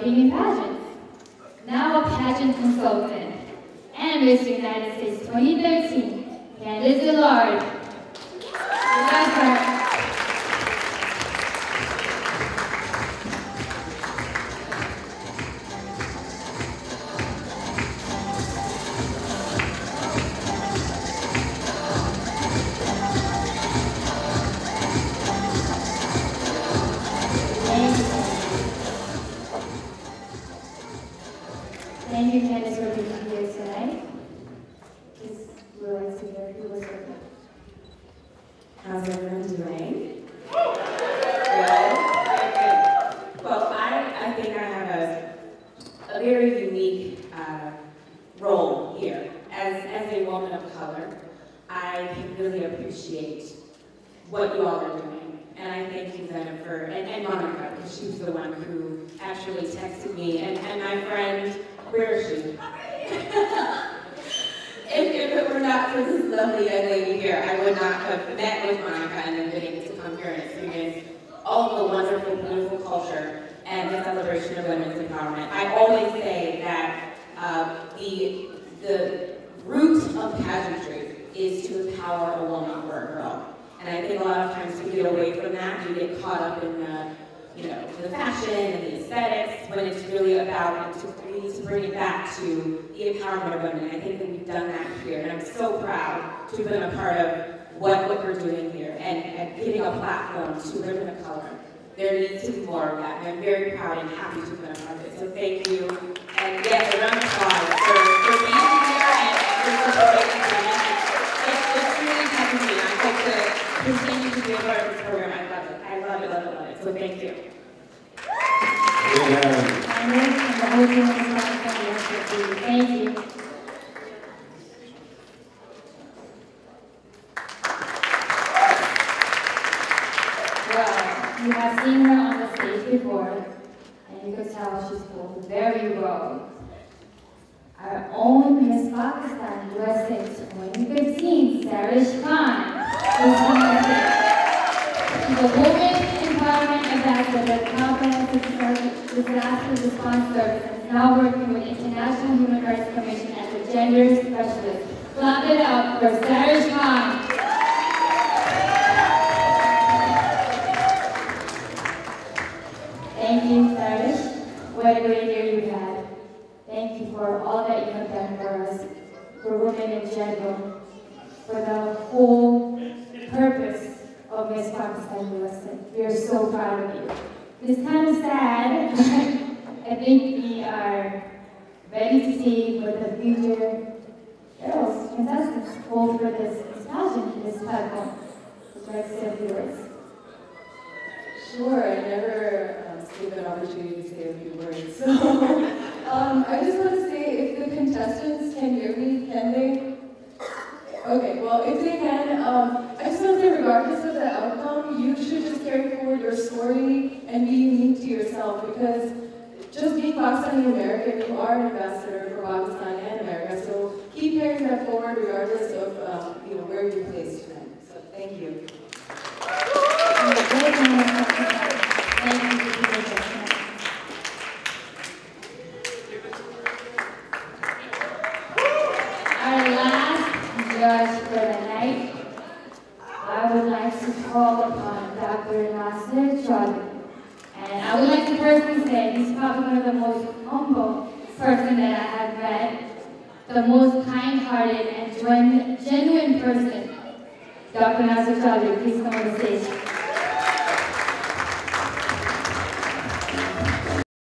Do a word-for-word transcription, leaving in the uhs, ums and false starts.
working in pageants. Now a pageant consultant, and Miss United States twenty thirteen, Candice Dillard. Welcome. Thank you, Candice, for being here tonight. Just realized to hear who was with me. How's everyone doing? Good. Good. Well, I, I think I have a, a very unique uh, role here. As, as a woman of color, I can really appreciate what you all are doing. And I thank you, Jennifer, and, and Monica, because she was the one who actually texted me, and, and my friend, where is she? if, if it were not for this lovely young lady here, I would not have met with Monica and then been able to come here and experience all the wonderful, beautiful culture and the celebration of women's empowerment. I always say that uh, the, the root of pageantry is to empower a woman or a girl. And I think a lot of times we get away from that. We get caught up in the, you know, the fashion and the aesthetics when it's really about, and to, we need to bring it back to the empowerment of women. I think that we've done that here, and I'm so proud to have been a part of what, what we're doing here and, and giving a platform to women of color. There needs to be more of that, and I'm very proud and happy to have been a part of it. So thank you, and yes, a round of applause for, for being here and for supporting women. It's, it's really touching me. I hope to continue to be a part of this program. I love it. I love it, love it, love it. So thank you. Yeah. Thank you. Well, you have seen her on the stage before, and you could tell she spoke very well. Our own Miss Pakistan U S A twenty fifteen, Sarish Khan, is here. She's a woman empowerment ambassador, comprehensive disaster response service, and is now working with International Human Rights Commission as a gender specialist. Clap it up for Sarish Khan. Thank you, Sarish. What a great year you had. Thank you for all that you have done for us, for women in general, for the whole purpose of Miss Pakistan U S A. We are so proud of you. It's kind of sad. I think we are ready to see what the future girls, contestants, hold for this, this pageant, this platform. Would you like to say a few words? Sure, I never um, skip an opportunity to say a few words. So, um, I just want to say, if the contestants can hear me, can they? Okay, well, if they can, um, I just want to say, regardless of the outcome, you should just carry forward your story and be unique to yourself, because just being Pakistani American, you are an ambassador for Pakistan and America, so keep carrying that forward regardless of um, you know, where you're placed tonight. So, thank you. Our last judge for the night, I would like to call upon Doctor Nasir Chaudhry. And I would like to personally say he's probably one of the most humble person that I have met, the most kind-hearted and genuine person. Doctor Nasir Chaudhry, please come on the stage.